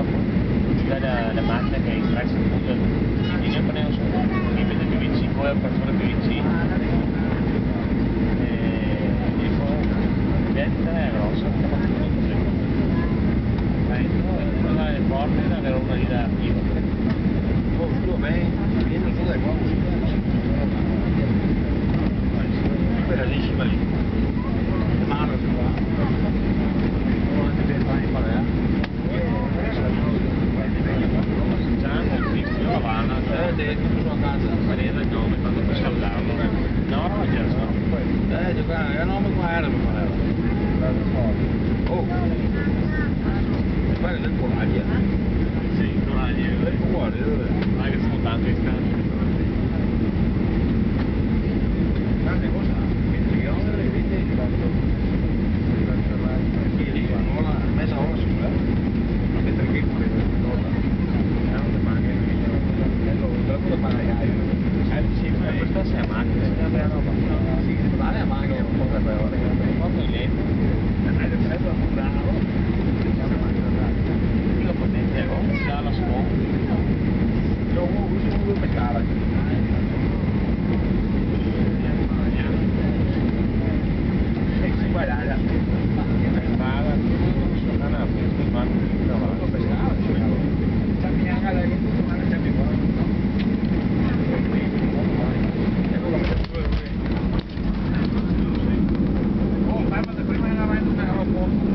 Cioè la macchina che extrae appunto il dinero pone su che vede più vicino, poi la persona più vicino e poi dentro è grossa, come tutto così. Dentro e poi dalle porte da avere una lì da attiva. Oh, tu bene, vieni giù da qua, quella lì ci va lì. Mano si va. Non ti devi fare imparare. Io la vanno, Dentro sua casa. parere il nome quando per saldarlo. No, no, già so. Giocare, non mi guarda per fare. Oh, guarda del polaglia. Sì, non ha niente. Guarda, dove? Non è che siamo tanto in scambio. Tante cose, 20 km e 20 è arrivato. Perché lì un'ora, mezza ora su, a mettere che quello non ti manca, dopo da fare Sì, ma questa è la macchina, si chiama la roba. sì, dare a mano un po' per ore. Quando è lento, Dovrebbe bravo, io potente già la scuola. io uso due peccare. E si guarda, Strada, sono una non pescare, c'è mia casa che non c'è più buono. Oh, fermate prima di andare in aeroporto.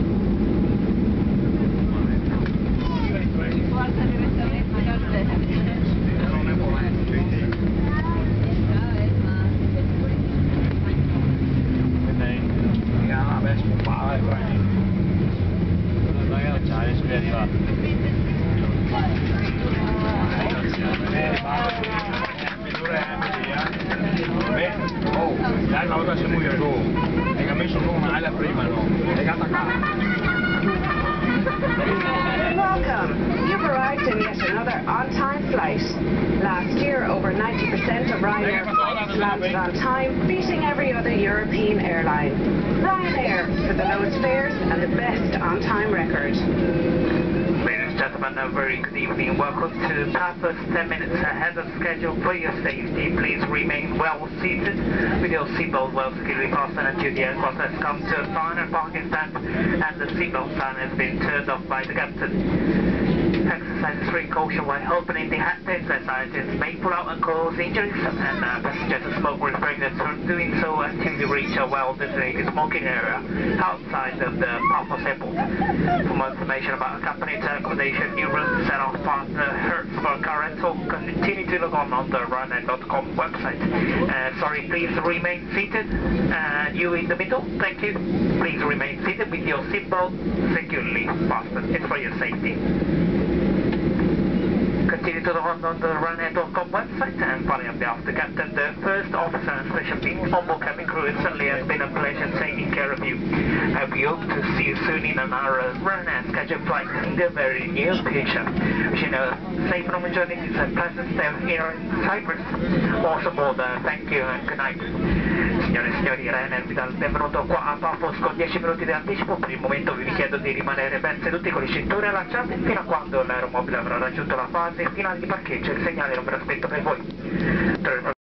Guarda direttamente da te. Non è buono. La Vespa fa, magari già adesso è arrivato. Oh, dai, la volta siamo io e tu. Hai messo una alla prima, no? Legata a casa. Welcome. You've arrived in yet another on-time flight. Last year, over 90% of Ryanair flights landed on time, beating every other European airline. Ryanair, for the lowest fares and the best on-time record. Ladies and gentlemen, a very good evening. Welcome to Paphos 10 minutes ahead of schedule. For your safety, please remain well seated with your seatbelt well securely fastened until the aircraft has come to a final parking stand and the seatbelt sign has been turned off by the captain. Exercise extreme caution while opening the hatches as items may pull out and cause injuries, and passengers are smoke restrained from doing so until you reach a well-designated smoking area outside of the Paphos airport. For more information about company accommodation, new routes and our partner Hertz for car rental, continue to log on the Ryanair.com website. Sorry, please remain seated. You in the middle, thank you. Please remain seated with your seatbelt securely fastened. It's for your safety. Continue to log on the Ryanair.com website, and finally on behalf of the captain, the first officer and special team onboard cabin crew, it certainly has been a pleasure taking care of you. We hope to see you soon in another Ryanair scheduled flight in the very near future. Wishing you a safe and home journey. It's a pleasant stay here in Cyprus. Also aboard, thank you and good night. Signore e signori, Ryanair vi dà il benvenuto qua a Paphos con 10 minuti di anticipo. Per il momento vi chiedo di rimanere ben seduti con le cinture allacciate fino a quando l'aeromobile avrà raggiunto la fase finale di parcheggio. Il segnale non ve l'aspetto per voi.